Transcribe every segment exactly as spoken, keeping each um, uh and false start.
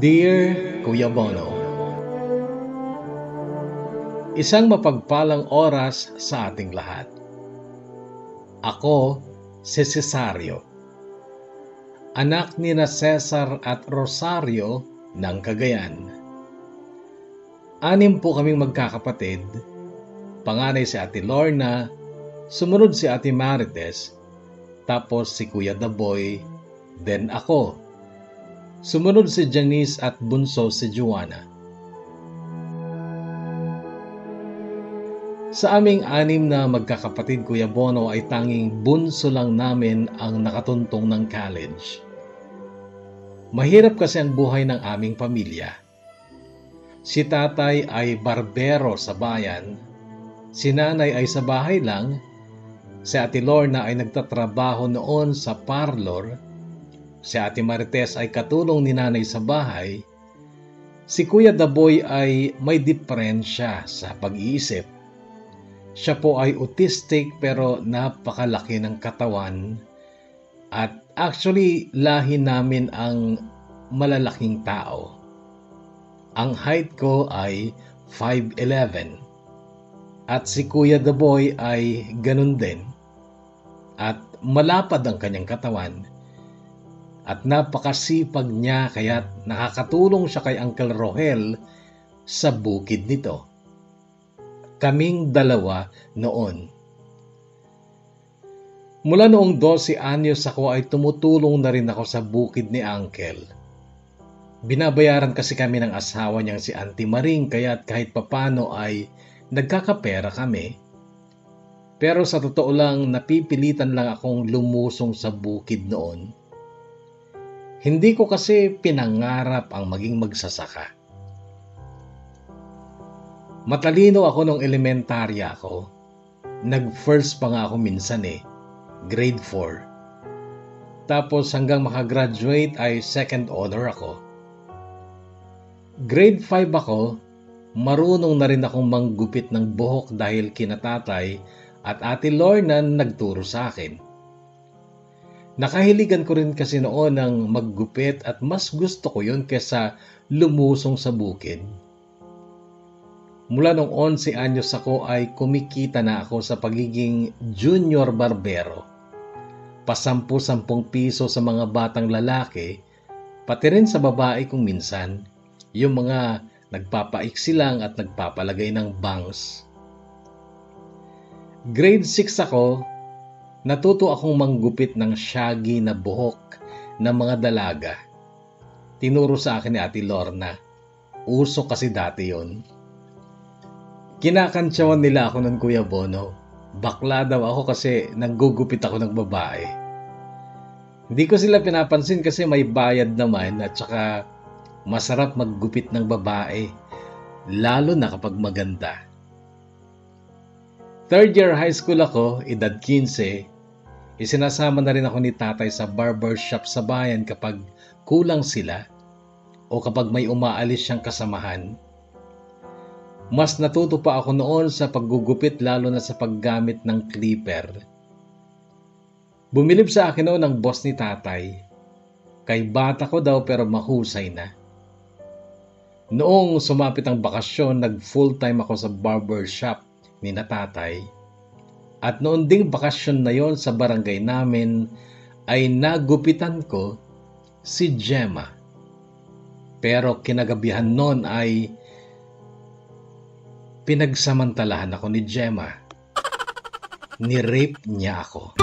Dear Kuya Bono, isang mapagpalang oras sa ating lahat. Ako si CESARIO, anak ni na Cesar at Rosario ng Cagayan. Anim po kaming magkakapatid, panganay si Ate Lorna, sumunod si Ate Marites, tapos si Kuya Daboy, then ako. Sumunod si Janice at bunso si Joanna. Sa aming anim na magkakapatid, Kuya Bono, ay tanging bunso lang namin ang nakatuntong ng college. Mahirap kasi ang buhay ng aming pamilya. Si tatay ay barbero sa bayan, si nanay ay sa bahay lang, si Ate Lorna ay nagtatrabaho noon sa parlor, si Ate Marites ay katulong ni nanay sa bahay, si Kuya Daboy ay may diferensya sa pag-iisip. Siya po ay autistic pero napakalaki ng katawan at actually lahi namin ang malalaking tao. Ang height ko ay five eleven at si Kuya Daboy ay ganun din at malapad ang kanyang katawan. At napakasipag niya kaya't nakakatulong siya kay Uncle Rohel sa bukid nito. Kaming dalawa noon. Mula noong twelve anyos ako ay tumutulong na rin ako sa bukid ni Uncle. Binabayaran kasi kami ng asawa niyang si Auntie Maring kaya't kahit papano ay nagkakapera kami. Pero sa totoo lang napipilitan lang akong lumusong sa bukid noon. Hindi ko kasi pinangarap ang maging magsasaka. Matalino ako nung elementarya ako. Nag-first pa nga ako minsan eh, grade four. Tapos hanggang makagraduate ay second honor ako. Grade five ako, marunong na rin akong manggupit ng buhok dahil kinatatay at Ate Lorna nagturo sa akin. Nakahiligan ko rin kasi noon ng maggupit at mas gusto ko yun kesa lumusong sa bukid. Mula nung eleven anyos ako ay kumikita na ako sa pagiging junior barbero. Pasampu-sampung piso sa mga batang lalaki, pati rin sa babae kung minsan, yung mga nagpapaiksi lang at nagpapalagay ng bangs. Grade six ako, natuto akong manggupit ng shaggy na buhok ng mga dalaga. Tinuro sa akin ni Ate Lorna. Uso kasi dati yon. Kinakantsawan nila ako ng Kuya Bono. Bakla daw ako kasi naggugupit ako ng babae. Hindi ko sila pinapansin kasi may bayad naman at saka masarap maggupit ng babae. Lalo na kapag maganda. Third year high school ako, edad fifteen, isinasama na rin ako ni tatay sa barbershop sa bayan kapag kulang sila o kapag may umaalis siyang kasamahan. Mas natuto pa ako noon sa paggugupit lalo na sa paggamit ng clipper. Bumilib sa akin noon ang boss ni tatay. Kay bata ko daw pero mahusay na. Noong sumapit ang bakasyon, nag full time ako sa barbershop ni na tatay. At noon ding bakasyon na yon sa barangay namin ay nagupitan ko si Gemma. Pero kinagabihan noon ay pinagsamantalahan ako ni Gemma. Ni-rape niya ako.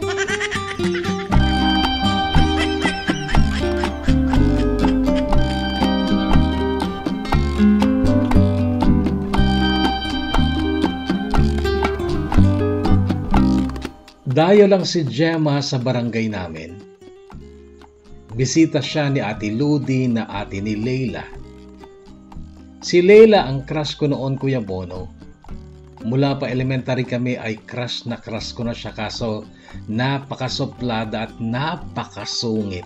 Dayo lang si Gemma sa barangay namin. Bisita siya ni Ate Ludi na ate ni Leila. Si Leila ang crush ko noon, Kuya Bono. Mula pa elementary kami ay crush na crush ko na siya kaso napakasuplada at napakasungit.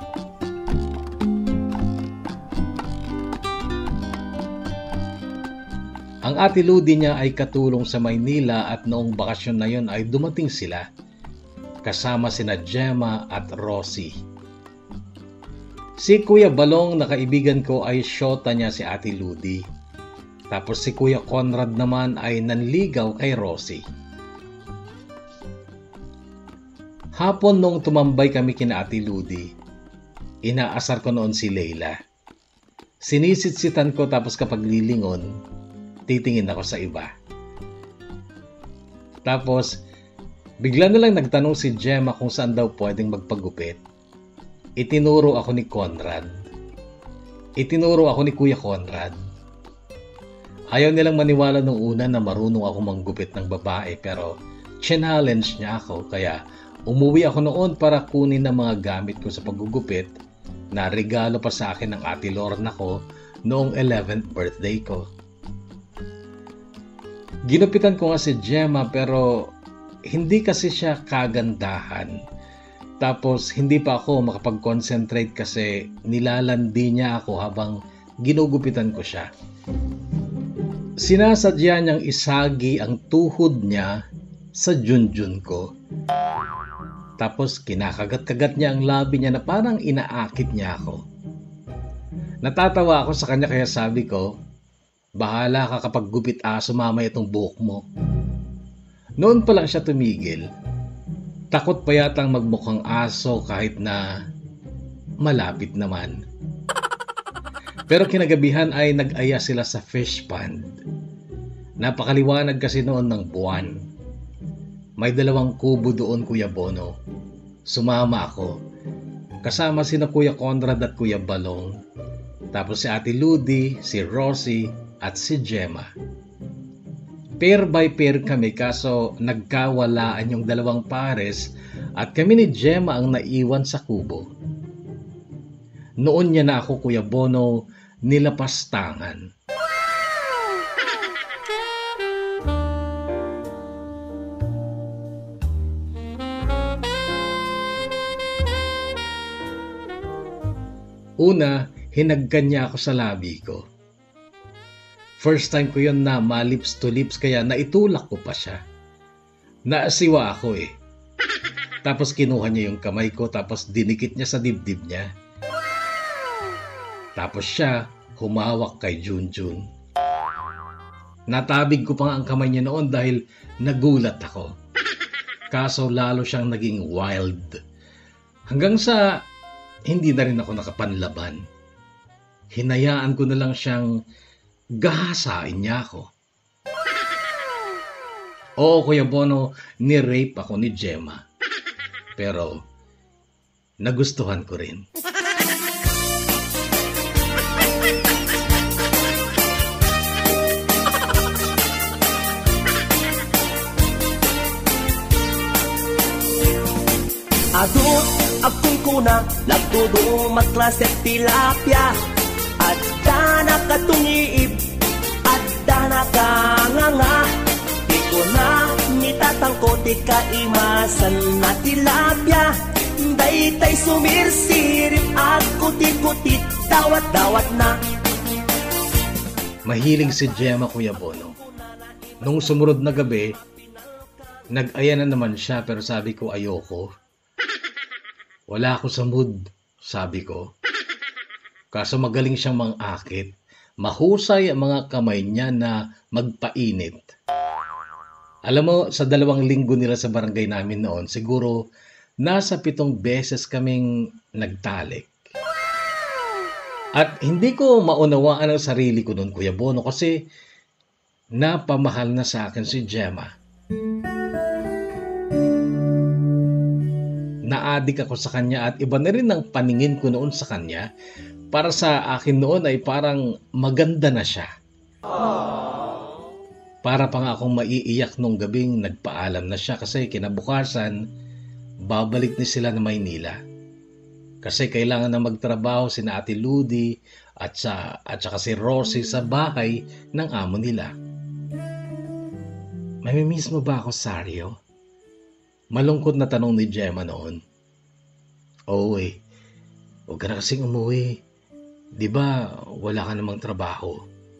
Ang Ate Ludi niya ay katulong sa Maynila at noong bakasyon na yon ay dumating sila kasama sina Gemma at Rosie. Si Kuya Balong na kaibigan ko ay syota niya si Ate Ludi. Tapos si Kuya Conrad naman ay nanligaw kay Rosie. Hapon nung tumambay kami kina Ate Ludi, inaasar ko noon si Leila. Sinisitsitan ko tapos kapag lilingon, titingin ako sa iba. Tapos, bigla na lang nagtanong si Gemma kung saan daw pwedeng magpagupit. Itinuro ako ni Conrad. Itinuro ako ni Kuya Conrad. Ayaw nilang maniwala nung una na marunong ako manggupit ng babae pero challenge niya ako kaya umuwi ako noon para kunin ang mga gamit ko sa paggugupit na regalo pa sa akin ng Ate Lorna ko noong eleventh birthday ko. Ginupitan ko nga si Gemma pero hindi kasi siya kagandahan. Tapos hindi pa ako makapag-concentrate kasi nilalandi niya ako habang ginugupitan ko siya. Sinasadya niyang isagi ang tuhod niya sa junjun ko. Tapos kinakagat-kagat niya ang labi niya na parang inaakit niya ako. Natatawa ako sa kanya kaya sabi ko, bahala ka kapag gupit aso mamaya itong buhok mo. Noon pa lang siya tumigil. Takot pa yatang magmukhang aso kahit na malapit naman. Pero kinagabihan ay nag-aya sila sa fish pond. Napakaliwanag kasi noon ng buwan. May dalawang kubo doon, Kuya Bono. Sumama ako. Kasama sina Kuya Conrad at Kuya Balong. Tapos si Ate Ludi, si Rosie at si Gemma. Pair by pair kami kaso nagkawalaan yung dalawang pares at kami ni Gemma ang naiwan sa kubo. Noon niya na ako, Kuya Bono, nilapastangan. Una, hinagkan niya ako sa labi ko. First time ko yun na ma-lips to lips kaya naitulak ko pa siya. Naasiwa ako eh. Tapos kinuha niya yung kamay ko tapos dinikit niya sa dibdib niya. Tapos siya humawak kay Junjun. Natabig ko pa nga ang kamay niya noon dahil nagulat ako. Kaso lalo siyang naging wild. Hanggang sa hindi na rin ako nakapanlaban. Hinayaan ko na lang siyang gahasain niya ako. Oo, Kuya Bono, ni-rape ako ni Gemma. Pero nagustuhan ko rin. Adot akong kuna, lagtudo matlasep tilapia. Adda na katungiib, adda na kanganga. Di ko na nitatangko, di kaimasan na tilapia. Daytay sumirsirip, at kuti-kutit, dawat-dawat na. Mahiling si Gemma, Kuya Bono. Nung sumunod na gabi, nag-aya na naman siya pero sabi ko ayoko. Wala ako sa mood, sabi ko. Kaso magaling siyang mang-akit. Mahusay ang mga kamay niya na magpainit. Alam mo, sa dalawang linggo nila sa barangay namin noon, siguro nasa pitong beses kaming nagtalik. At hindi ko maunawaan ang sarili ko noon, Kuya Bono, kasi napamahal na sa akin si Gemma. Na-addict ako sa kanya at iba na rin ang paningin ko noon sa kanya. Para sa akin noon ay parang maganda na siya. Para pa nga akong maiiyak nung gabing nagpaalam na siya kasi kinabukasan, babalik ni sila na Maynila. Kasi kailangan na magtrabaho si Ate Ludi at, sa, at saka si Rosie sa bahay ng amo nila. Mamimiss mo ba ako, Sario? Malungkot na tanong ni Gemma noon. Oo eh, huwag ka na kasing umuwi. Di ba wala ka namang trabaho?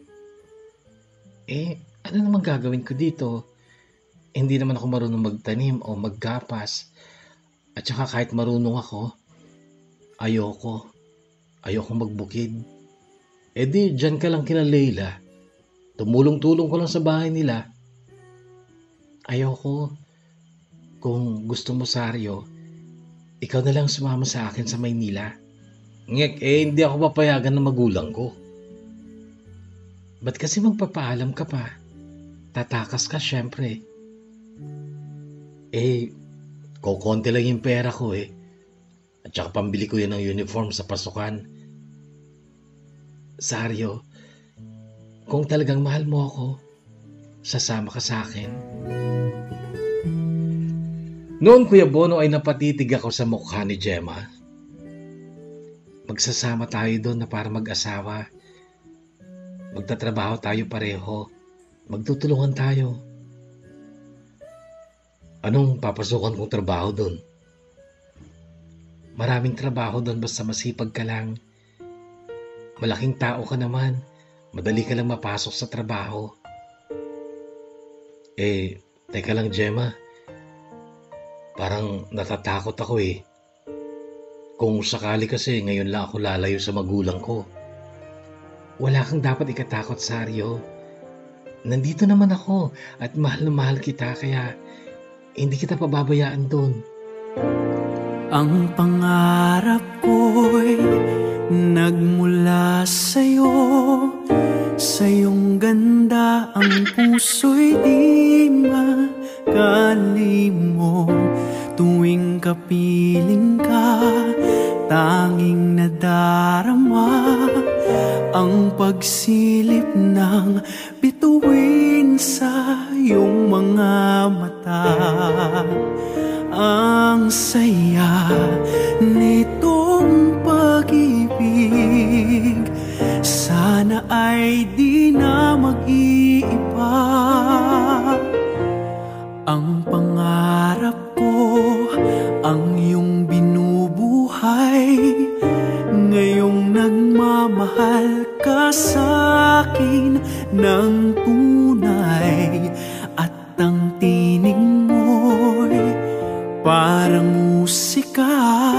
Eh, ano namang gagawin ko dito? Hindi naman ako marunong magtanim o maggapas. At saka kahit marunong ako, ayoko. ayokong magbukid. E di, dyan ka lang kina Leila. Tumulong-tulong ko lang sa bahay nila. Ayoko. Kung gusto mo, Sario, ikaw na lang sumama sa akin sa Maynila. Ngek, eh hindi ako papayagan ng magulang ko. Ba't kasi magpapaalam ka pa? Tatakas ka syempre. Eh, kukonti lang yung pera ko eh. At saka pambili ko yun ng uniform sa pasukan. Sario, kung talagang mahal mo ako, sasama ka sa akin. Noon, Kuya Bono, ay napatitig ako sa mukha ni Gemma. Magsasama tayo doon na para mag-asawa. Magtatrabaho tayo pareho. Magtutulungan tayo. Anong papasukan kong trabaho doon? Maraming trabaho doon basta masipag ka lang. Malaking tao ka naman. Madali ka lang mapasok sa trabaho. Eh, teka lang, Gemma. Parang natatakot ako eh. Kung sakali kasi ngayon lang ako lalayo sa magulang ko. Wala kang dapat ikatakot, Sario. Nandito naman ako at mahal na mahal kita kaya hindi kita pababayaan doon. Ang pangarap ko'y nagmula sa'yo. Sa iyong ganda ang puso'y di makalimot. Tuwing kapiling ka, tanging nadarama ang pagsilip ng bituin sa iyong mga mata. Ang saya nitong pag-ibig, sana ay di na mag-iiba. Ang pangarap ko, ang iyong binubuhay, ngayong nagmamahal ka sa'kin ng tunay. At ang tinig mo'y parang musika,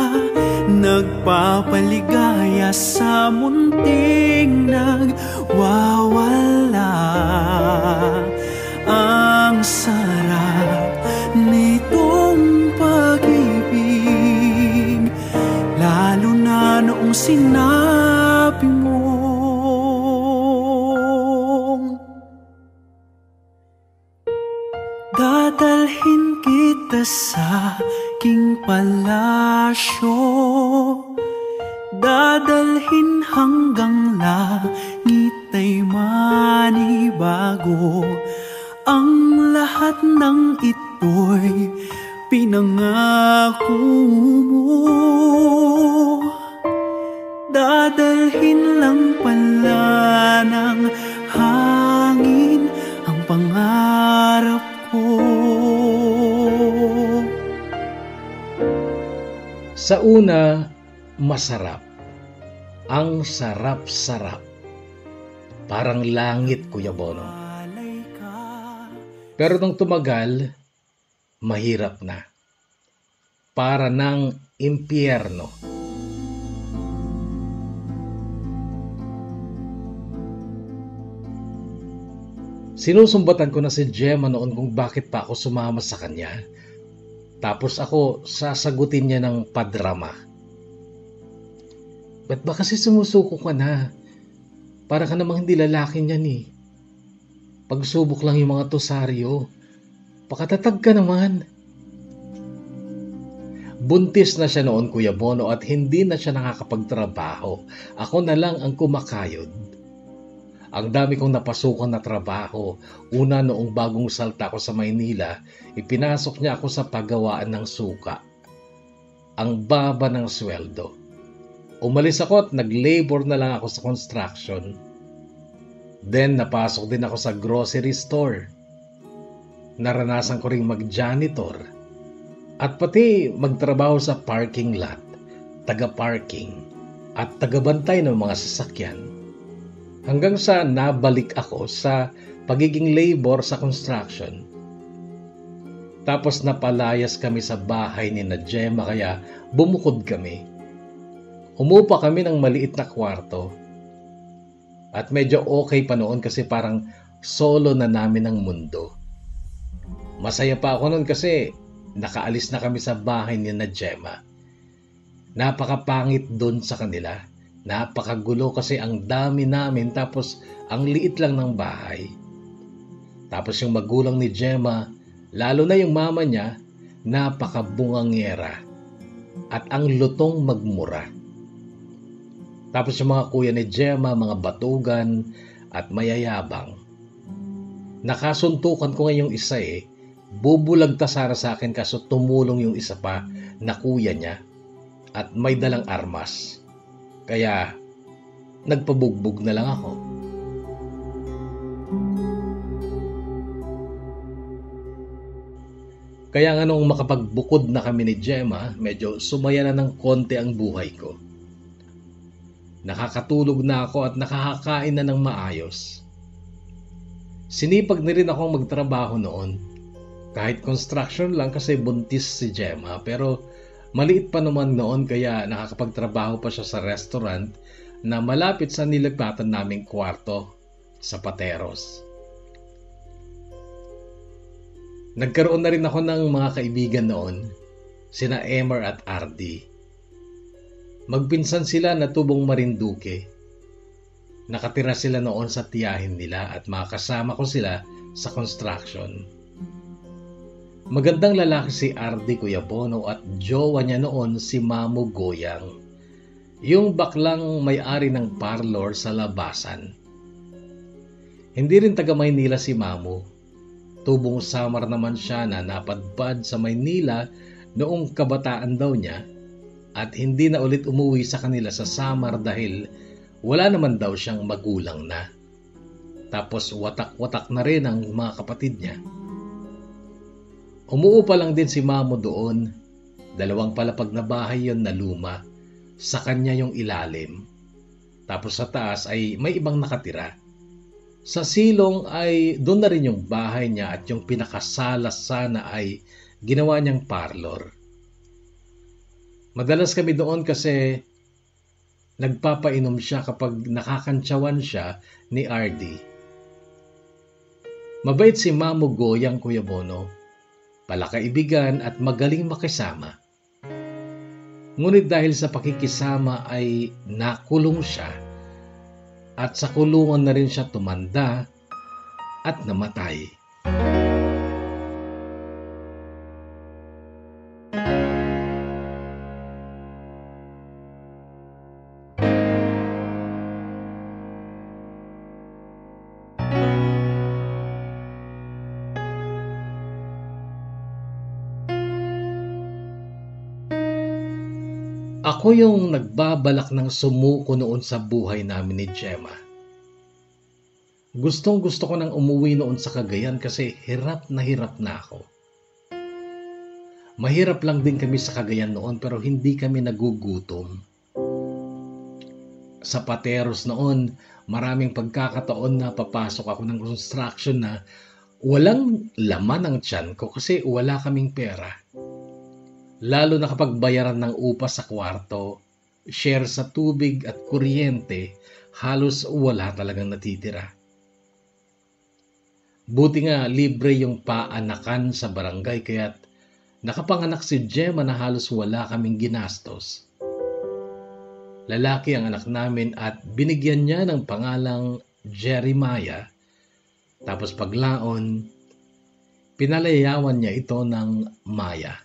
nagpapaligaya sa munting nagwawala. Ang sarap nitong pag-ibig, lalo na noong sinabi mong dadalhin kita sa aking palasyo, dadalhin hanggang langit ay manibago. Ang lahat ng ito'y pinangako mo, dadalhin lang pala ng hangin ang pangarap ko. Sa una, masarap. Ang sarap-sarap. Parang langit, Kuya Bono. Pero nung tumagal, mahirap na. Para ng impyerno. Sinusumbatan ko na si Gemma noon kung bakit pa ako sumama sa kanya. Tapos ako sasagutin niya ng padrama. Ba't ba kasi sumusuko ka na? Para ka namang hindi lalaki niyan eh. Pagsubok lang yung mga to, Sario. Pakatatag ka naman. Buntis na siya noon, Kuya Bono, at hindi na siya nakakapagtrabaho. Ako na lang ang kumakayod. Ang dami kong napasukan na trabaho. Una, noong bagong salta ko sa Maynila, ipinasok niya ako sa paggawaan ng suka. Ang baba ng sweldo. Umalis ako at nag-labor na lang ako sa construction. Then, napasok din ako sa grocery store. Naranasan ko ring mag-janitor. At pati magtrabaho sa parking lot, taga-parking, at taga-bantay ng mga sasakyan. Hanggang sa nabalik ako sa pagiging labor sa construction. Tapos napalayas kami sa bahay ni na Gemma kaya bumukod kami. Umupa kami ng maliit na kwarto. At medyo okay pa noon kasi parang solo na namin ang mundo. Masaya pa ako noon kasi nakaalis na kami sa bahay ni na Gemma. Napakapangit doon sa kanila. Napakagulo kasi ang dami namin tapos ang liit lang ng bahay. Tapos yung magulang ni Gemma, lalo na yung mama niya, napakabungangera at ang lutong magmura. Tapos yung mga kuya ni Gemma, mga batugan at mayayabang. Nakasuntukan ko ngayong isa eh, bubulag ta sana sa akin kaso tumulong yung isa pa na kuya niya at may dalang armas. Kaya nagpabugbog na lang ako. Kaya nga nung makapagbukod na kami ni Gemma, medyo sumaya na ng konti ang buhay ko. Nakakatulog na ako at nakakakain na ng maayos. Sinipag na rin akong magtrabaho noon. Kahit construction lang kasi buntis si Gemma, pero maliit pa naman noon kaya nakakapagtrabaho pa siya sa restaurant na malapit sa nilagpatan naming kwarto sa Pateros. Nagkaroon na rin ako ng mga kaibigan noon, sina Emer at Ardy. Magpinsan sila na tubong Marinduque. Nakatira sila noon sa tiyahin nila at makasama ko sila sa construction. Magandang lalaki si Ardy, Kuya Bono, at jowa niya noon si Mamu Goyang, yung baklang may-ari ng parlor sa labasan. Hindi rin taga Maynila si Mamu. Tubong Samar naman siya na napadpad sa Maynila noong kabataan daw niya at hindi na ulit umuwi sa kanila sa Samar dahil wala naman daw siyang magulang na. Tapos watak-watak na rin ang mga kapatid niya. Umuupa lang din si Mamo doon. Dalawang palapag na bahay yon na luma. Sa kanya yung ilalim. Tapos sa taas ay may ibang nakatira. Sa silong ay doon na rin yung bahay niya at yung pinakasala sana ay ginawa niyang parlor. Madalas kami doon kasi nagpapainom siya kapag nakakantsawan siya ni Ardy. Mabait si Mamu Goyang, Kuya Bono. Palakaibigan at magaling makisama. Ngunit dahil sa pakikisama ay nakulong siya at sa kulungan na rin siya tumanda at namatay. Ako yung nagbabalak ng sumuko noon sa buhay namin ni Gemma. Gustong gusto ko nang umuwi noon sa Cagayan kasi hirap na hirap na ako. Mahirap lang din kami sa Cagayan noon pero hindi kami nagugutom. Sa Pateros noon, maraming pagkakataon na papasok ako ng construction na walang laman ang tiyan ko kasi wala kaming pera. Lalo na kapag bayaran ng upa sa kwarto, share sa tubig at kuryente, halos wala talagang natitira. Buti nga libre yung paanakan sa barangay kaya't nakapanganak si Gemma na halos wala kaming ginastos. Lalaki ang anak namin at binigyan niya ng pangalang Jeremiah. Tapos paglaon, pinalayawan niya ito ng Maya.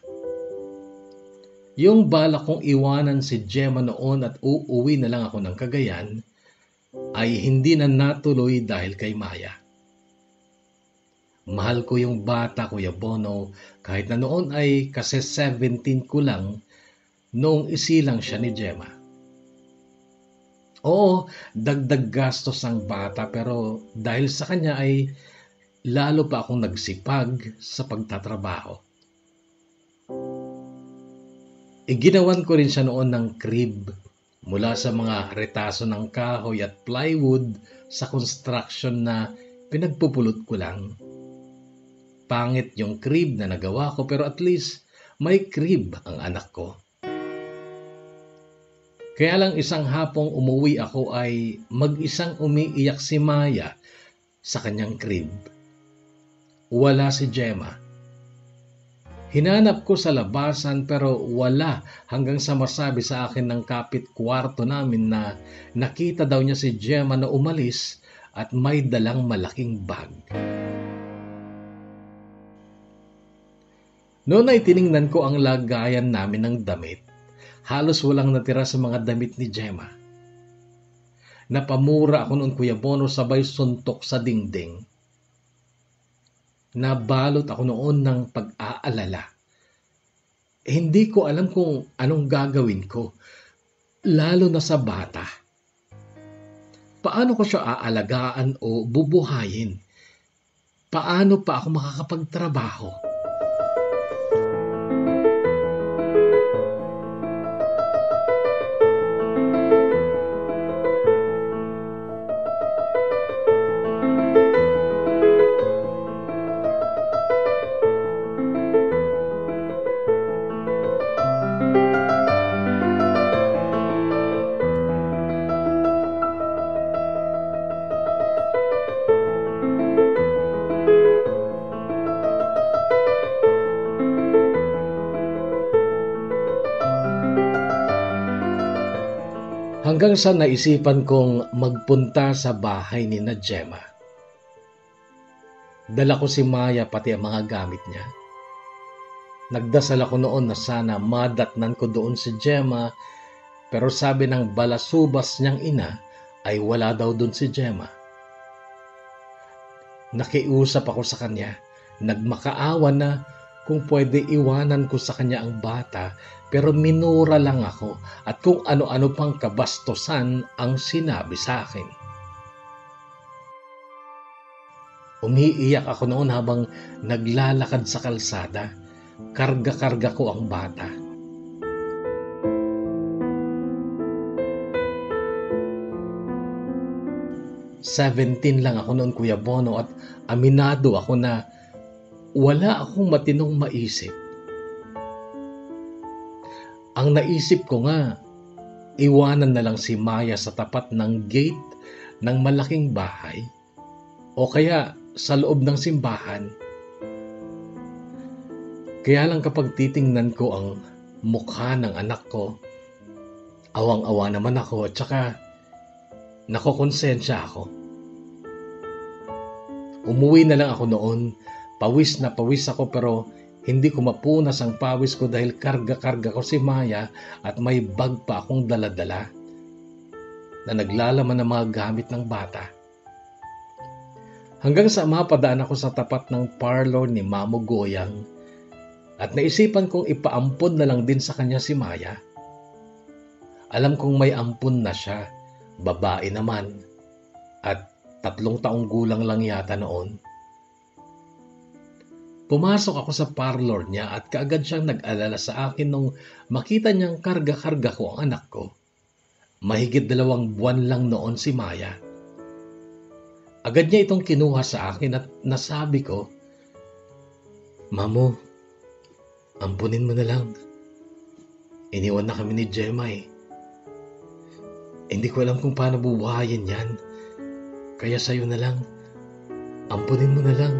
Yung balak kong iwanan si Gemma noon at uuwi na lang ako ng Cagayan ay hindi na natuloy dahil kay Maya. Mahal ko yung bata, Kuya Bono, kahit na noon ay kasi seventeen ko lang noong isilang siya ni Gemma. Oo, dagdag gastos ang bata pero dahil sa kanya ay lalo pa akong nagsipag sa pagtatrabaho. Iginawan ko rin siya noon ng crib mula sa mga retaso ng kahoy at plywood sa construction na pinagpupulot ko lang. Pangit yung crib na nagawa ko pero at least may crib ang anak ko. Kaya lang isang hapong umuwi ako ay mag-isang umiiyak si Maya sa kanyang crib. Wala si Gemma. Hinanap ko sa labasan pero wala hanggang sa masabi sa akin ng kapit kwarto namin na nakita daw niya si Gemma na umalis at may dalang malaking bag. Noon ay tiningnan ko ang lagayan namin ng damit. Halos walang natira sa mga damit ni Gemma. Napamura ako noon, Kuya Bono, sabay suntok sa dingding. Nabalot ako noon ng pag-aalala. Eh, hindi ko alam kung anong gagawin ko, lalo na sa bata. Paano ko siya aalagaan o bubuhayin? Paano pa ako makakapagtrabaho? Hanggang sa naisipan kong magpunta sa bahay ni na Gemma. Dala ko si Maya pati ang mga gamit niya. Nagdasal ako noon na sana madatnan ko doon si Gemma, pero sabi ng balasubas niyang ina ay wala daw doon si Gemma. Nakiusap ako sa kanya, nagmakaawa na kung pwede iwanan ko sa kanya ang bata, pero minura lang ako at kung ano-ano pang kabastusan ang sinabi sa akin. Umiiyak ako noon habang naglalakad sa kalsada. Karga-karga ko ang bata. seventeen lang ako noon, Kuya Bono, at aminado ako na wala akong matinong maisip. Ang naisip ko nga, iwanan na lang si Maya sa tapat ng gate ng malaking bahay o kaya sa loob ng simbahan. Kaya lang kapag titingnan ko ang mukha ng anak ko, awang-awa naman ako at saka nakokonsensya ako. Umuwi na lang ako noon, pawis na pawis ako pero hindi ko mapunas ang pawis ko dahil karga-karga ko si Maya at may bag pa akong daladala na naglalaman ng mga gamit ng bata. Hanggang sa mapadaan ako sa tapat ng parlor ni Mamo Goyang at naisipan kong ipaampon na lang din sa kanya si Maya. Alam kong may ampun na siya, babae naman, at tatlong taong gulang lang yata noon. Pumasok ako sa parlor niya at kaagad siyang nag-alala sa akin nung makita niyang karga-karga ko ang anak ko. Mahigit dalawang buwan lang noon si Maya. Agad niya itong kinuha sa akin at nasabi ko, "Mamo, ampunin mo na lang. Iniwan na kami ni Gemma eh. Hindi ko alam kung paano bubuhayin yan. Kaya sa'yo na lang. Ampunin mo na lang."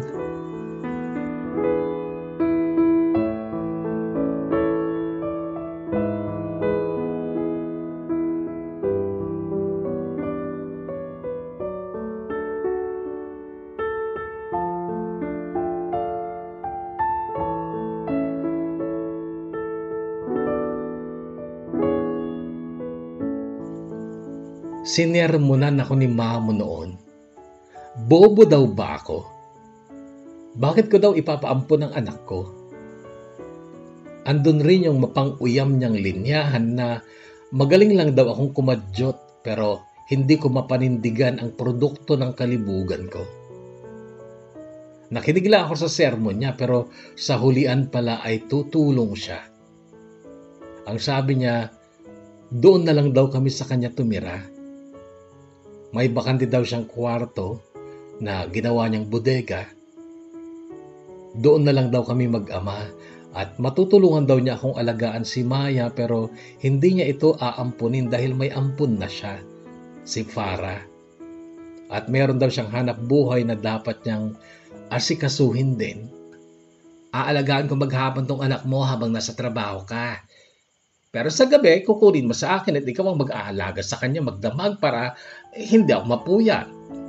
Sinermonan ako ni Mamo noon. Bobo daw ba ako? Bakit ko daw ipapaampon ang anak ko? Andun rin yung mapang-uyam niyang linyahan na magaling lang daw akong kumadyot pero hindi ko mapanindigan ang produkto ng kalibugan ko. Nakinig lang ako sa sermon niya pero sa hulian pala ay tutulong siya. Ang sabi niya, doon na lang daw kami sa kanya tumira. May bakante daw siyang kwarto na ginawa niyang bodega. Doon na lang daw kami mag-ama. At matutulungan daw niya akong alagaan si Maya pero hindi niya ito aampunin dahil may ampun na siya, si Farah. At meron daw siyang hanap buhay na dapat niyang asikasuhin din. Aalagaan ko maghapon tong anak mo habang nasa trabaho ka. Pero sa gabi, kukunin mo sa akin at ikaw ang mag-aalaga sa kanya magdamag para eh, hindi ako mapuyat.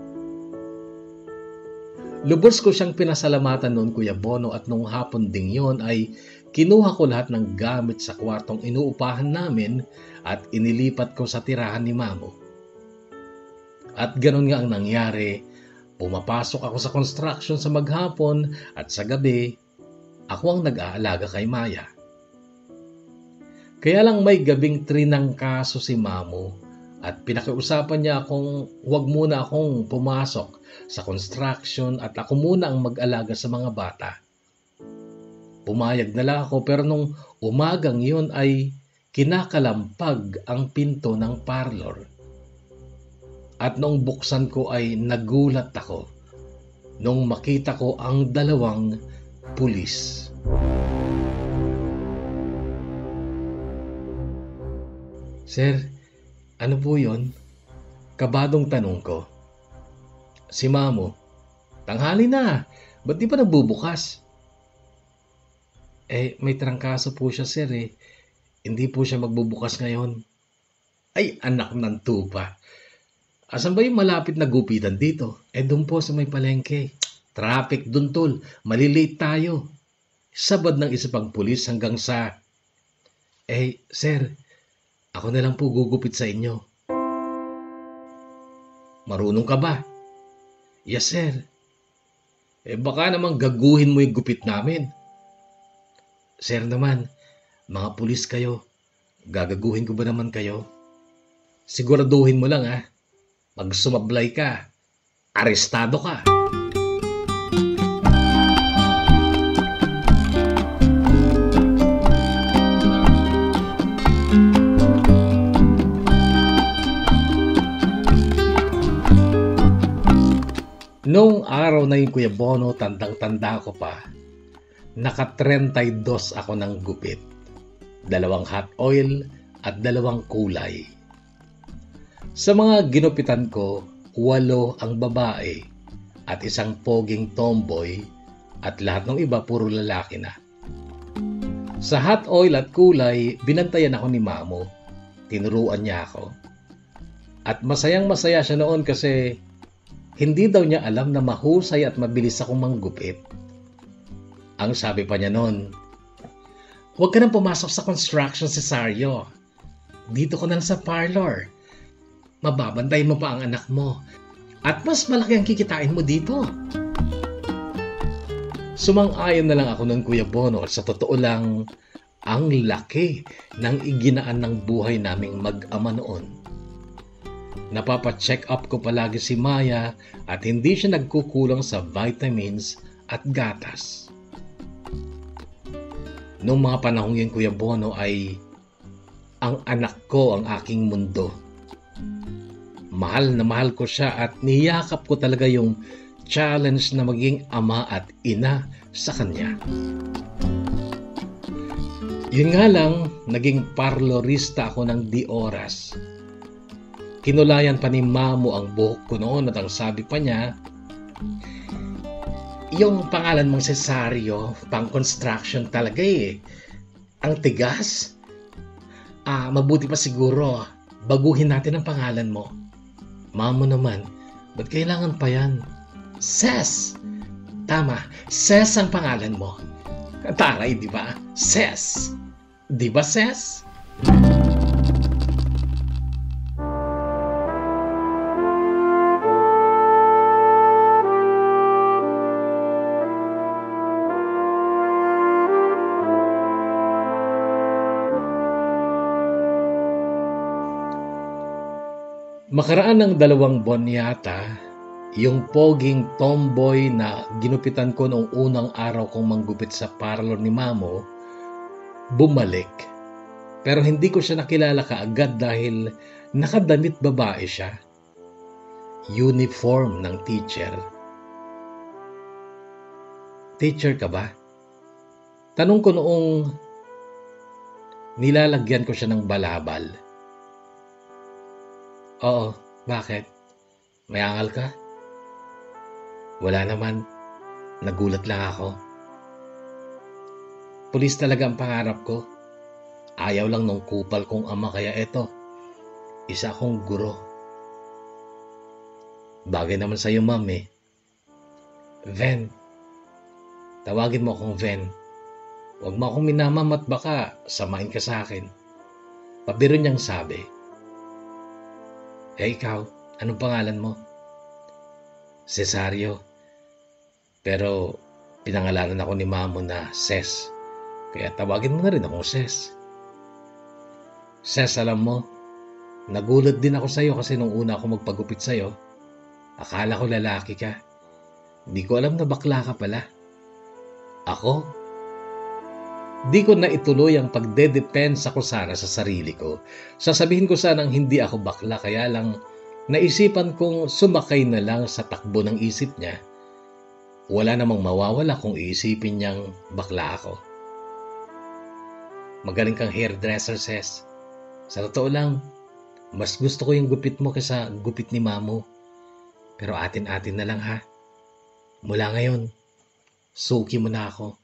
Lubos ko siyang pinasalamatan noon, Kuya Bono, at nung hapon ding yon ay kinuha ko lahat ng gamit sa kwartong inuupahan namin at inilipat ko sa tirahan ni Mamo. At ganun nga ang nangyari, pumapasok ako sa construction sa maghapon at sa gabi, ako ang nag-aalaga kay Maya. Kaya lang may gabing trinangkaso si Mamo at pinakiusapan niya akong huwag muna akong pumasok sa construction at ako muna ang mag-alaga sa mga bata. Pumayag na lang ako pero nung umagang yun ay kinakalampag ang pinto ng parlor. At nung buksan ko ay nagulat ako nung makita ko ang dalawang pulis. Sir, ano po yun? Kabadong tanong ko. Si Mamo, tanghali na, ba't di pa nagbubukas? Eh, may trangkaso po siya, sir eh. Hindi po siya magbubukas ngayon. Ay, anak ng tupa. Asan ba yung malapit na gupitan dito? Eh, doon po sa may palengke. Traffic dun, tol. Malilate tayo. Sabad ng isa pang pulis hanggang sa... Eh, sir, ako na lang po gugupit sa inyo. Marunong ka ba? Yes, sir. Eh, baka naman gaguhin mo yung gupit namin. Sir naman, mga pulis kayo. Gagaguhin ko ba naman kayo? Siguraduhin mo lang, ha? Pag sumablay ka, arestado ka. Noong araw na yung Kuya Bono, tandang-tanda ko pa, naka-thirty-two ako ng gupit, dalawang hot oil at dalawang kulay. Sa mga ginupitan ko, walo ang babae at isang poging tomboy at lahat ng iba puro lalaki na. Sa hot oil at kulay, binantayan ako ni Mamo. Tinuruan niya ako. At masayang masaya siya noon kasi hindi daw niya alam na mahusay at mabilis akong manggupit. Ang sabi pa niya noon, huwag ka nang pumasok sa construction, CESARIO. Dito ko na lang sa parlor. Mababantay mo pa ang anak mo. At mas malaki ang kikitain mo dito. Sumang-ayon na lang ako ng Kuya Bono at sa totoo lang, ang laki ng iginaan ng buhay naming mag-ama noon. Napapa-check up ko palagi si Maya at hindi siya nagkukulang sa vitamins at gatas. Noong mga panahong yun, Kuya Bono, ay ang anak ko ang aking mundo. Mahal na mahal ko siya at niyakap ko talaga yung challenge na maging ama at ina sa kanya. Yun nga lang, naging parlorista ako ng di oras. Kinulayan pa ni Mamo ang buhok ko noon at ang sabi pa niya, yung pangalan mong CESARIO, pang construction talaga eh. Ang tigas. Ah, mabuti pa siguro, baguhin natin ang pangalan mo. Mamo naman, ba't kailangan pa yan? Ces! Tama, Ces ang pangalan mo. Taray, di ba? Ces! Di ba, Ces? Makaraan ng dalawang buwan yata, yung poging tomboy na ginupitan ko noong unang araw kong manggupit sa parlor ni Mamo, bumalik. Pero hindi ko siya nakilala kaagad dahil nakadamit babae siya. Uniform ng teacher. Teacher ka ba? Tanong ko noong nilalagyan ko siya ng balabal. Oo, bakit? May angal ka? Wala naman. Nagulat lang ako. Pulis talaga ang pangarap ko. Ayaw lang nung kupal kong ama, kaya eto, isa akong guro. Bagay naman sa'yo, ma'am eh. Ven. Tawagin mo akong Ven. Huwag mo akong minamam at baka samain ka sa akin. Pabiro niyang sabi. Eh ikaw, anong pangalan mo? CESARIO. Pero pinangalanan ako ni mamo na Ces. Kaya tawagin mo na rin akong Ces. Ces, alam mo, nagulat din ako sa'yo kasi nung una ako magpagupit sa'yo, akala ko lalaki ka. Di ko alam na bakla ka pala. Ako? Di ko na ituloy ang pagdedepensa ko sana sa sarili ko. Sasabihin ko sanang hindi ako bakla, kaya lang naisipan kong sumakay na lang sa takbo ng isip niya. Wala namang mawawala kung iisipin niyang bakla ako. Magaling kang hairdresser, Ces. Sa totoo lang, mas gusto ko yung gupit mo kaysa gupit ni Mamo. Pero atin-atin na lang ha. Mula ngayon, suki mo na ako.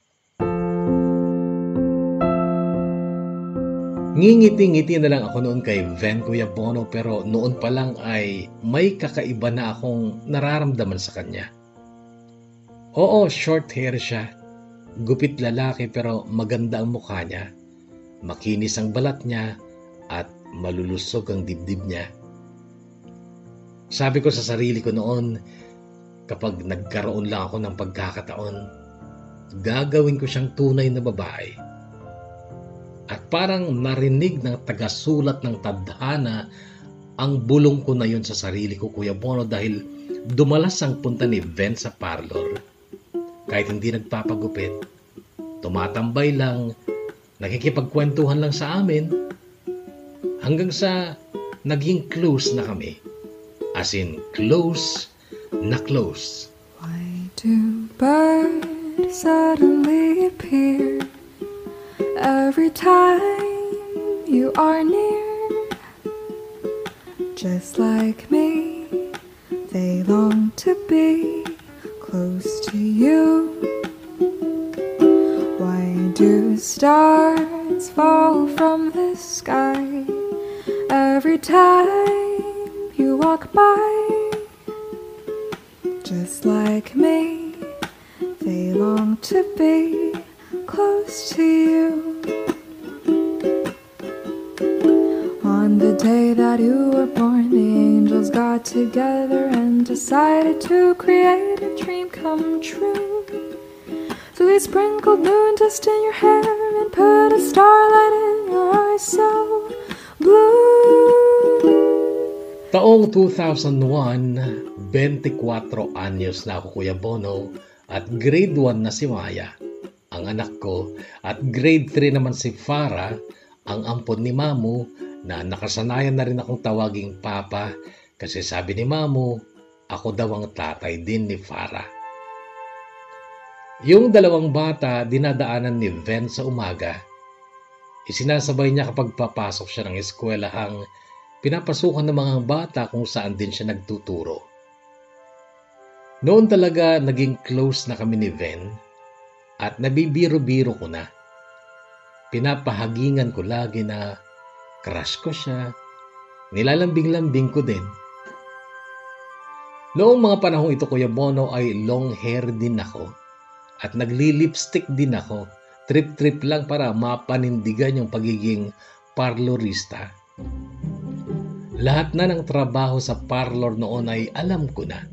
Ngingiti-ngiti na lang ako noon kay Ven, Kuya Bono, pero noon pa lang ay may kakaiba na akong nararamdaman sa kanya. Oo, short hair siya. Gupit lalaki pero maganda ang mukha niya. Makinis ang balat niya at malulusog ang dibdib niya. Sabi ko sa sarili ko noon, kapag nagkaroon lang ako ng pagkakataon, gagawin ko siyang tunay na babae. At parang narinig ng tagasulat ng tadhana ang bulong ko na yun sa sarili ko, Kuya Bono, dahil dumalas ang punta ni Ven sa parlor. Kahit hindi nagpapagupit, tumatambay lang, nakikipagkwentuhan lang sa amin, hanggang sa naging close na kami. As in, close na close. Why do birds suddenly appear every time you are near? Just like me, they long to be close to you. Why do stars fall from the sky every time you walk by? Just like me, they long to be close to you. On the day that you were born, the angels got together and decided to create a dream come true. So they sprinkled moon dust in your hair and put a starlight in your eyes so blue. Taong two thousand one, twenty-four anyos na ako, Kuya Bono, at grade one na si Maya, ang anak ko, at grade three naman si Farah, ang ampon ni Mamu, na nakasanayan na rin akong tawaging Papa kasi sabi ni Mamu, ako daw ang tatay din ni Farah. Yung dalawang bata dinadaanan ni Ven sa umaga. Isinasabay niya kapag papasok siya ng eskwelahang pinapasukan ng mga bata kung saan din siya nagtuturo. Noon talaga naging close na kami ni Ven at nabibiro-biro ko na. Pinapahagingan ko lagi na crush ko siya, nilalambing-lambing ko din. Noong mga panahong ito, Kuya Bono, ay long hair din ako at nagli-lipstick din ako. Trip-trip lang para mapanindigan yung pagiging parlorista. Lahat na ng trabaho sa parlor noon ay alam ko na.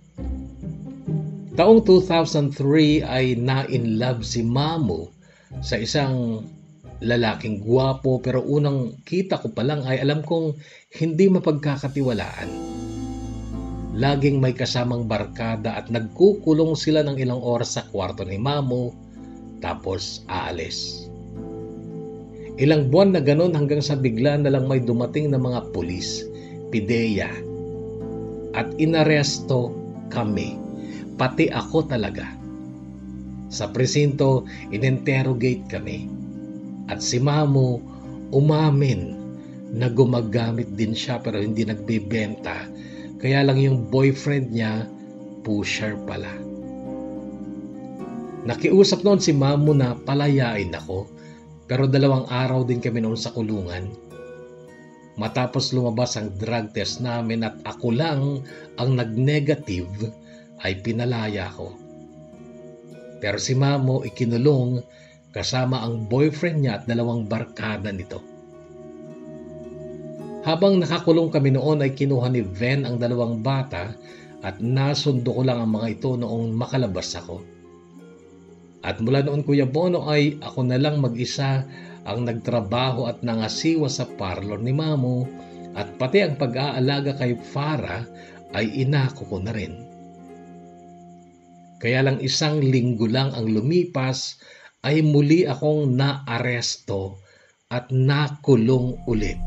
Taong two thousand three ay na-in-love si Mamu sa isang lalaking gwapo, pero unang kita ko pa lang ay alam kong hindi mapagkakatiwalaan. Laging may kasamang barkada at nagkukulong sila ng ilang oras sa kwarto ni Mamu tapos aalis. Ilang buwan na ganon hanggang sa bigla na lang may dumating na mga pulis, pideya, at inaresto kami, pati ako talaga. Sa presinto, in-interrogate kami. At si Mamo umamin na gumagamit din siya pero hindi nagbebenta. Kaya lang yung boyfriend niya, pusher pala. Nakiusap noon si Mamo na palayain ako, pero dalawang araw din kami noon sa kulungan. Matapos lumabas ang drug test namin at ako lang ang nag-negative, ay pinalaya ko. Pero si Mamo ikinulong kasama ang boyfriend niya at dalawang barkada nito. Habang nakakulong kami noon ay kinuha ni Ven ang dalawang bata at nasundo ko lang ang mga ito noong makalabas ako. At mula noon, Kuya Bono, ay ako na lang mag-isa ang nagtrabaho at nangasiwa sa parlor ni Mamo at pati ang pag-aalaga kay Farah ay inako ko na rin. Kaya lang isang linggo lang ang lumipas ay muli akong naaresto at nakulong ulit.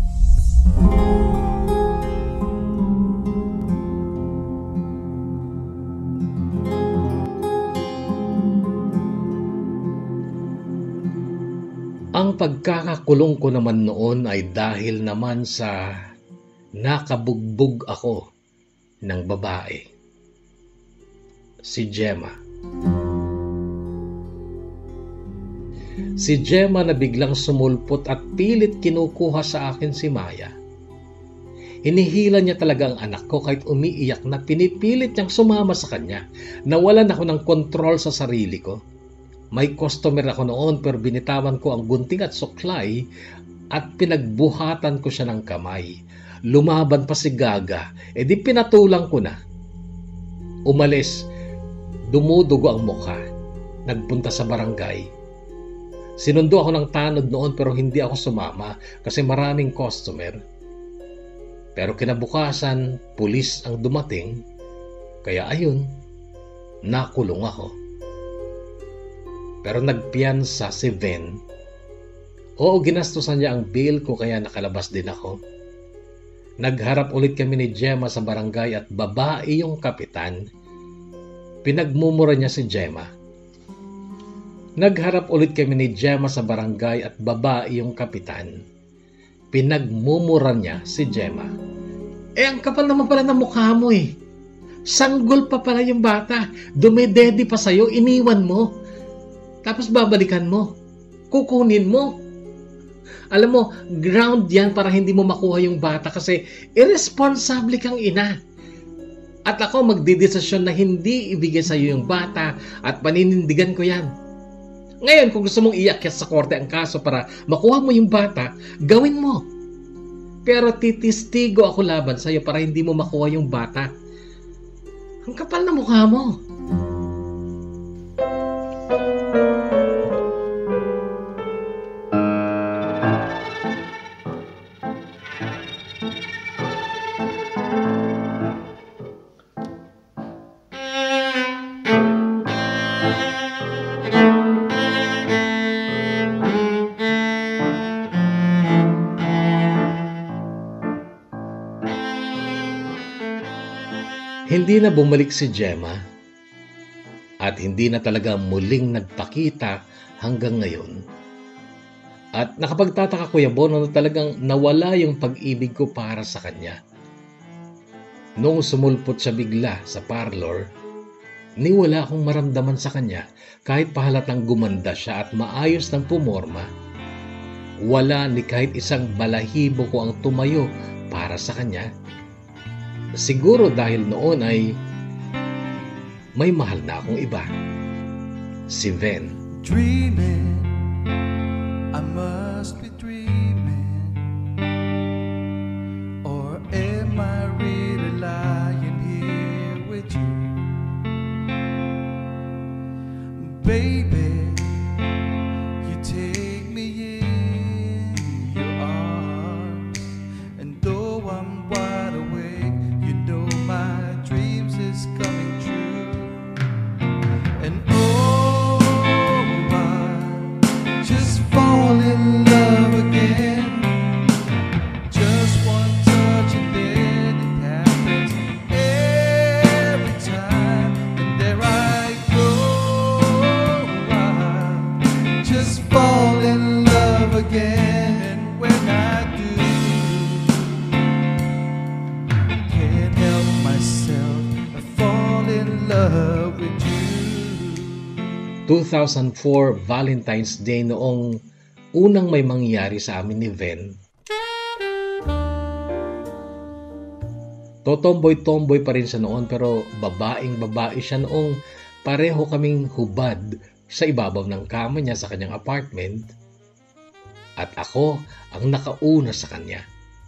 Ang pagkakakulong ko naman noon ay dahil naman sa nakabugbog ako ng babae. Si Gemma. Si Gemma na biglang sumulpot at pilit kinukuha sa akin si Maya. Hinihila niya talaga ang anak ko kahit umiiyak na pinipilit niyang sumama sa kanya. Nawalan ako ng kontrol sa sarili ko. May customer ako noon pero binitawan ko ang gunting at suklay at pinagbuhatan ko siya ng kamay. Lumaban pa si Gaga, edi pinatulang ko na. Umalis, dumudugo ang mukha. Nagpunta sa barangay. Sinundo ako ng tanod noon pero hindi ako sumama kasi maraming customer. Pero kinabukasan, pulis ang dumating. Kaya ayun, nakulong ako. Pero nagpiyansa si Ven. Oo, ginastusan niya ang bail ko kaya nakalabas din ako. Nagharap ulit kami ni Gemma sa barangay at babae yung kapitan. Pinagmumura niya si Gemma. Nagharap ulit kami ni Gemma sa barangay at babae yung kapitan. Pinagmumura niya si Gemma. Eh, ang kapal naman pala ng mukha mo eh. Sanggol pa pala yung bata. Dumedede pa sa'yo, iniwan mo. Tapos babalikan mo. Kukunin mo. Alam mo, ground yan para hindi mo makuha yung bata kasi irresponsible kang ina. At ako magdidesisyon na hindi ibigay sa'yo yung bata at paninindigan ko yan. Ngayon, kung gusto mong iakyat sa korte ang kaso para makuha mo yung bata, gawin mo. Pero titistigo ako laban sa'yo para hindi mo makuha yung bata. Ang kapal na mukha mo. Hindi na bumalik si Gemma at hindi na talaga muling nagpakita hanggang ngayon. At nakapagtataka, Kuya Bono, na talagang nawala yung pag-ibig ko para sa kanya. Noong sumulpot siya bigla sa parlor, ni wala akong maramdaman sa kanya kahit pahalatang gumanda siya at maayos ng pumorma. Wala ni kahit isang balahibo ko ang tumayo para sa kanya. Siguro dahil noon ay may mahal na akong iba. Si Ven. Dreaming, I must be dreaming. Or am I really lying here with you? Baby, you take me in your arms, and though I'm wide awake, you know my dreams is coming true. And oh, I just love with you. two thousand four Valentine's Day noong unang may mangyari sa amin ni Ven. Totomboy-tomboy pa rin siya noon pero babaeng babae siya noong pareho kaming hubad sa ibabaw ng kama niya sa kanyang apartment at ako ang nakauna sa kanya.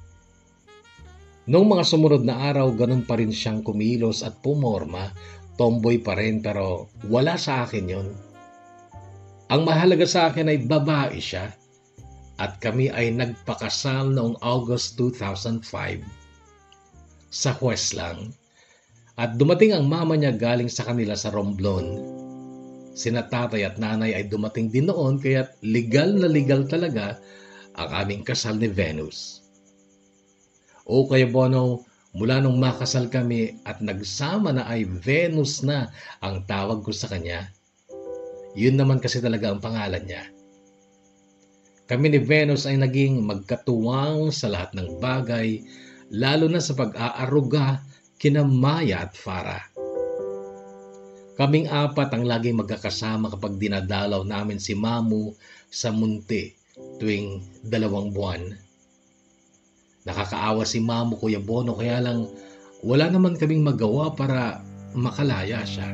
Noong mga sumunod na araw, ganun pa rin siyang kumilos at pumorma, tomboy pa rin pero wala sa akin yon. Ang mahalaga sa akin ay babae siya at kami ay nagpakasal noong August two thousand five sa Huwes lang at dumating ang mama niya galing sa kanila sa Romblon. Sina tatay at nanay ay dumating din noon kaya legal na legal talaga ang aming kasal ni Venus. O Kuya Bono, mula nung makasal kami at nagsama na ay Venus na ang tawag ko sa kanya. Yun naman kasi talaga ang pangalan niya. Kami ni Venus ay naging magkatuwang sa lahat ng bagay, lalo na sa pag-aaruga kina Maya at Farah. Kaming apat ang laging magkakasama kapag dinadalaw namin si Mamu sa munti tuwing dalawang buwan. Nakakaawa si Mamu, Kuya Bono, kaya lang wala naman kaming magawa para makalaya siya.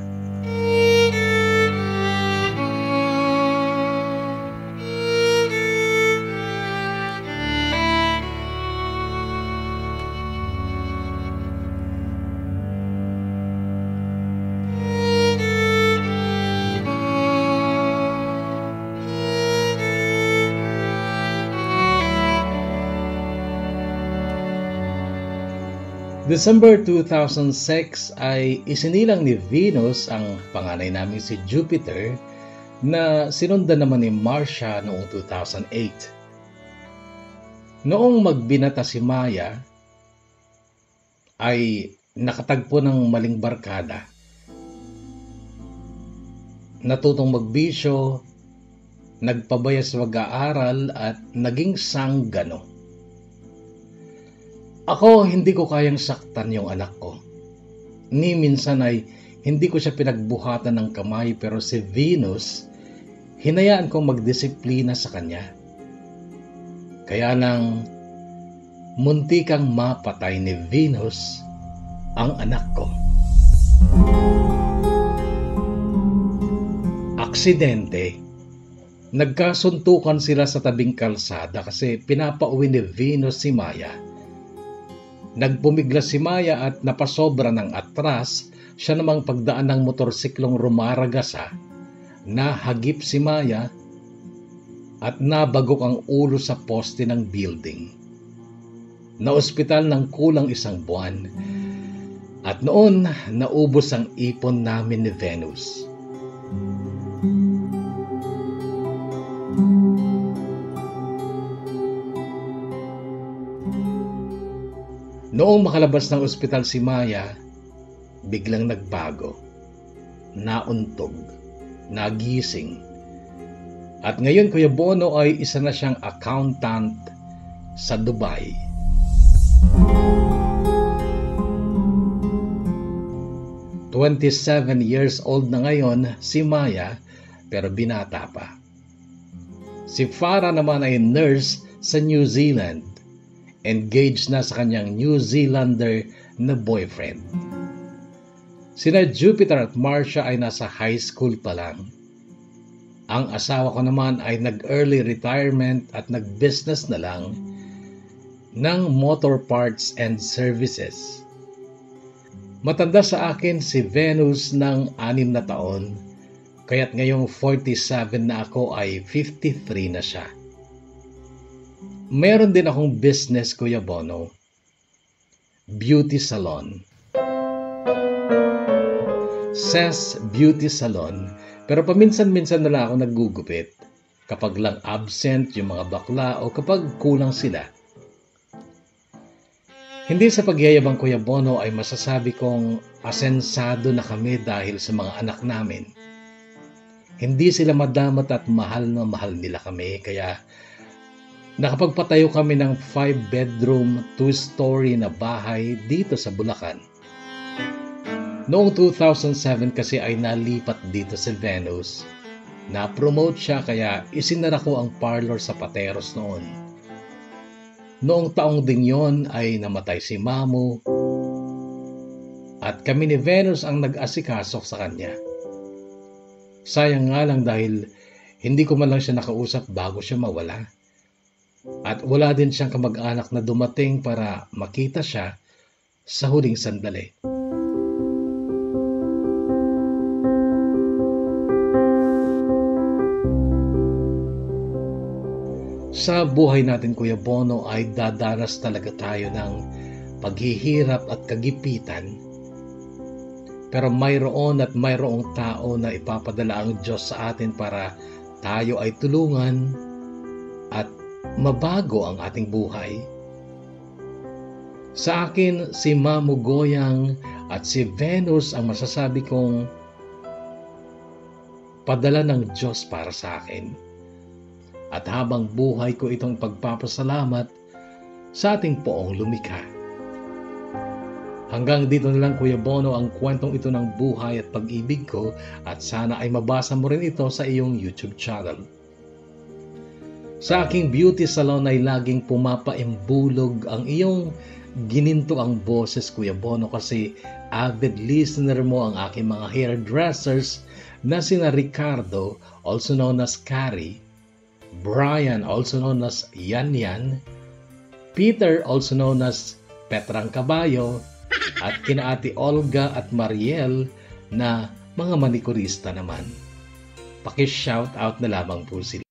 December two thousand six ay isinilang ni Venus ang panganay namin si Jupiter na sinundan naman ni Marcia noong two thousand eight. Noong magbinata si Maya ay nakatagpo ng maling barkada. Natutong magbisyo, nagpabaya sa pag-aaral at naging sanggano. Ako, hindi ko kayang saktan yung anak ko. Ni minsan ay hindi ko siya pinagbuhatan ng kamay pero si Venus, hinayaan kong magdisiplina sa kanya. Kaya nang muntikang mapatay ni Venus ang anak ko. Aksidente. Nagkasuntukan sila sa tabing kalsada kasi pinapauwi ni Venus si Maya. Nagpumiglas si Maya at napasobra ng atras, siya namang pagdaan ng motorsiklong rumaragasa, nahagip si Maya at nabagok ang ulo sa poste ng building. Naospital ng kulang isang buwan at noon naubos ang ipon namin ni Venus. Noong makalabas ng ospital si Maya, biglang nagbago, nauntog, nagising. At ngayon, Kuya Bono, ay isa na siyang accountant sa Dubai. twenty-seven years old na ngayon si Maya, pero binata pa. Si Farah naman ay nurse sa New Zealand. Engaged na sa kanyang New Zealander na boyfriend. Sina Jupiter at Marcia ay nasa high school pa lang. Ang asawa ko naman ay nag-early retirement at nag-business na lang ng motor parts and services. Matanda sa akin si Venus ng anim na taon, kaya't ngayong forty-seven na ako ay fifty-three na siya. Meron din akong business, Kuya Bono. Beauty salon. C E S Beauty Salon. Pero paminsan-minsan na lang ako naggugupit. Kapag lang absent yung mga bakla o kapag kulang sila. Hindi sa pagyayabang, Kuya Bono, ay masasabi kong asensado na kami dahil sa mga anak namin. Hindi sila madamat at mahal na mahal nila kami, kaya nakapagpatayo kami ng five-bedroom, two-story na bahay dito sa Bulacan. Noong two thousand seven kasi ay nalipat dito si Venus. Na-promote siya kaya isinara ko ang parlor sa Pateros noon. Noong taong din yon ay namatay si Mamu at kami ni Venus ang nag-asikaso sa kanya. Sayang nga lang dahil hindi ko man lang siya nakausap bago siya mawala. At wala din siyang kamag-anak na dumating para makita siya sa huling sandali. Sa buhay natin, Kuya Bono, ay dadanas talaga tayo ng paghihirap at kagipitan. Pero mayroon at mayroong tao na ipapadala ang Diyos sa atin para tayo ay tulungan at mabago ang ating buhay. Sa akin, si Mamu Goyang at si Venus ang masasabi kong padala ng Diyos para sa akin. At habang buhay ko itong pagpapasalamat sa ating poong lumikha. Hanggang dito na lang, Kuya Bono, ang kwentong ito ng buhay at pag-ibig ko at sana ay mabasa mo rin ito sa iyong YouTube channel. Sa aking beauty salon ay laging pumapaimbulog ang iyong gininto ang boses, Kuya Bono, kasi avid listener mo ang aking mga hairdressers na sina Ricardo, also known as Carrie, Brian, also known as Yan Yan, Peter, also known as Petrang Kabayo, at kina Ate Olga at Mariel na mga manikurista naman. Paki-shout out na lamang po sila.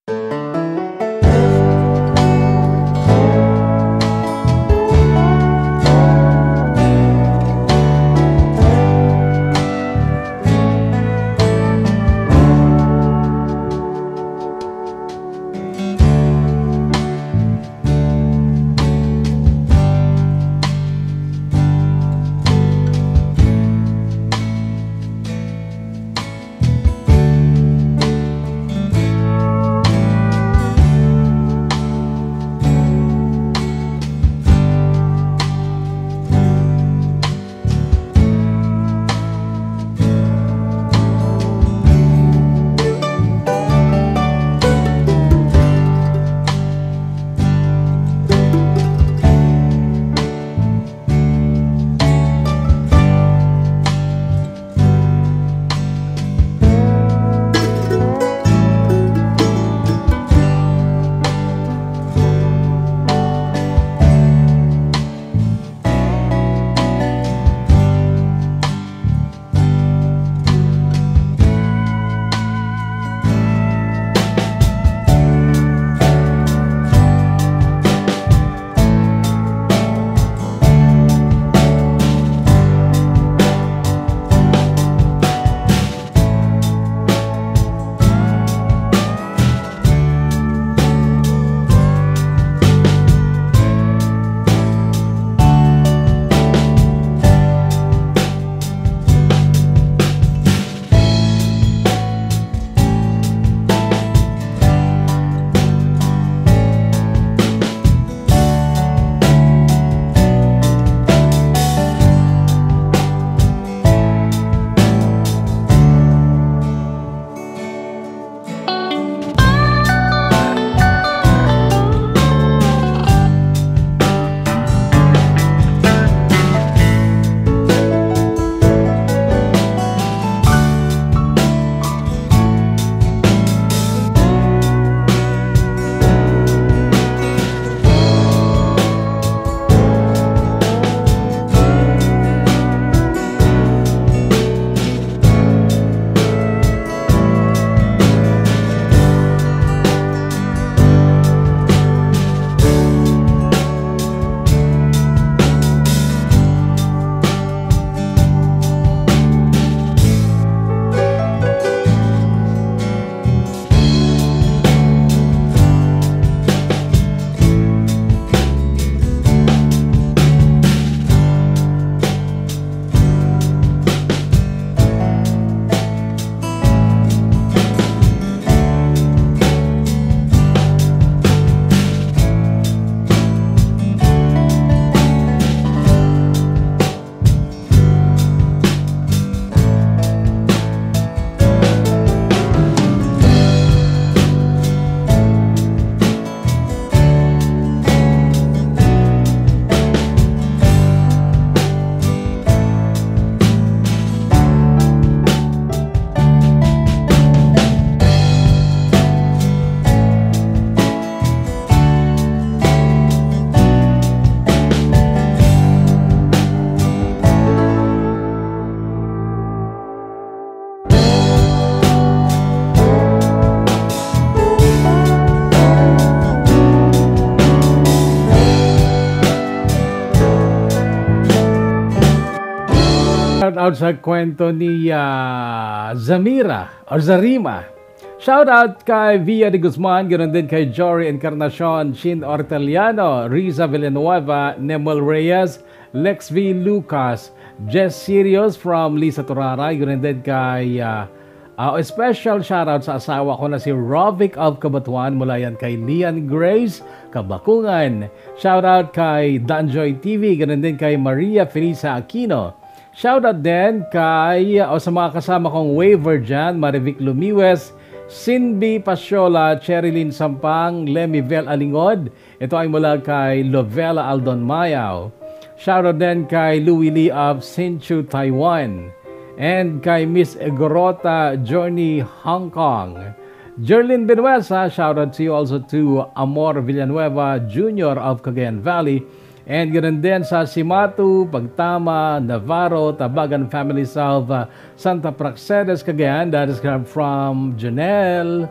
out sa kwento ni uh, Zamira or Zarima. Shout out kay Villa de Guzman, ganoon din kay Jory Encarnacion, Shin Orteliano, Riza Villanueva, Nemel Reyes, Lex V. Lucas, Jess Sirius from Lisa Turaray, ganoon din kay uh, uh, special shout out sa asawa ko na si Rovic of Kabatuan, mula yan kay Lian Grace Kabakungan. Shout out kay Danjoy T V, ganoon din kay Maria Felisa Aquino. Shoutout din kay o sa mga kasama kong waiver dyan, Marivic Lumiwes, Cindy Pasiola, Cherilyn Sampang, Lemyvel Alingod. Ito ay mula kay Lovella Aldon Mayaw. Shoutout din kay Louie Lee of Hsinchu, Taiwan. And kay Miss Egorota Journey, Hong Kong. Jerlyn Benuesa, shoutout to you also to Amor Villanueva Junior of Cagayan Valley. And ganoon din sa Simatu, Pagtama, Navarro, Tabagan families of uh, Santa Praxedes, Cagayan. That is from Janelle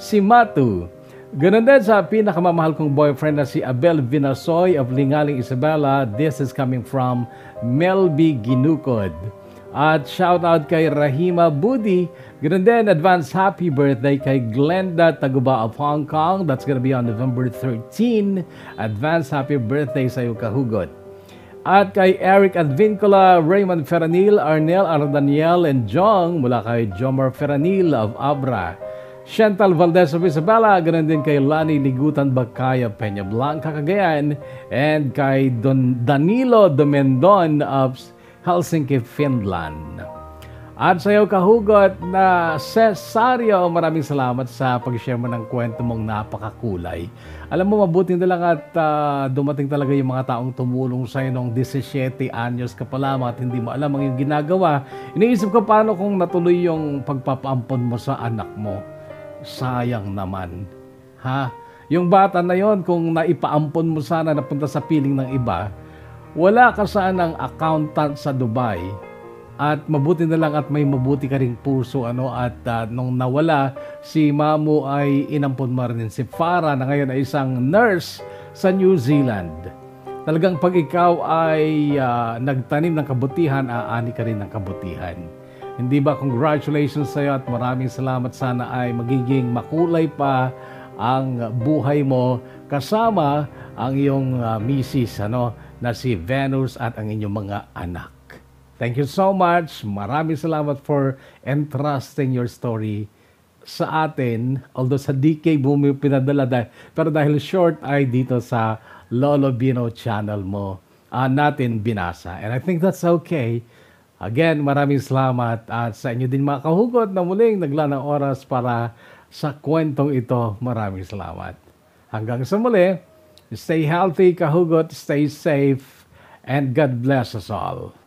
Simatu. Ganoon din sa pinakamamahal kong boyfriend na si Abel Vinasoy of Lingaling, Isabela. This is coming from Melby Ginukod. At shout out kay Rahima Budi. Ganoon din, advance happy birthday kay Glenda Taguba of Hong Kong. That's gonna be on November thirteenth. Advance happy birthday sa iyo, kahugot. At kay Eric Advincula, Raymond Ferranil, Arnel Ardaniel, and Jong mula kay Jomar Ferranil of Abra. Chantal Valdez of Isabela, ganoon din kay Lani Ligutan Bakaya, Peña Blanca, Cagayan, and kay Don Danilo Domendon of Helsinki, Finland. At sa iyo, kahugot na Cesario, maraming salamat sa pag-share mo ng kwento mong napakakulay. Alam mo, mabuti na lang at uh, dumating talaga yung mga taong tumulong sa iyo nung seventeen anyos ka pa lamang at hindi mo alam ang yung ginagawa. Iniisip ko paano kung natuloy yung pagpapaampon mo sa anak mo. Sayang naman. Ha? Yung bata na yon, kung naipaampon mo sana napunta sa piling ng iba, wala ka sanang accountant sa Dubai at mabuti na lang at may mabuti ka ring puso, ano, at uh, nung nawala si Mamu ay inampon mo rin si Farah na ngayon ay isang nurse sa New Zealand. Talagang pag ikaw ay uh, nagtanim ng kabutihan, aani ka rin ng kabutihan. Hindi ba? Congratulations sa iyo at maraming salamat. Sana ay magiging makulay pa ang buhay mo kasama ang iyong uh, misis, ano, na si Venus at ang inyong mga anak. Thank you so much. Maraming salamat for entrusting your story sa atin. Although sa D K bumi pinadala dahil, pero dahil short ay dito sa Lolo Bino channel mo uh, natin binasa. And I think that's okay. Again, maraming salamat at sa inyo din mga kahugot na muling naglaan ng oras para sa kwentong ito. Maraming salamat. Hanggang sa muli. Stay healthy, kahugot, stay safe, and God bless us all.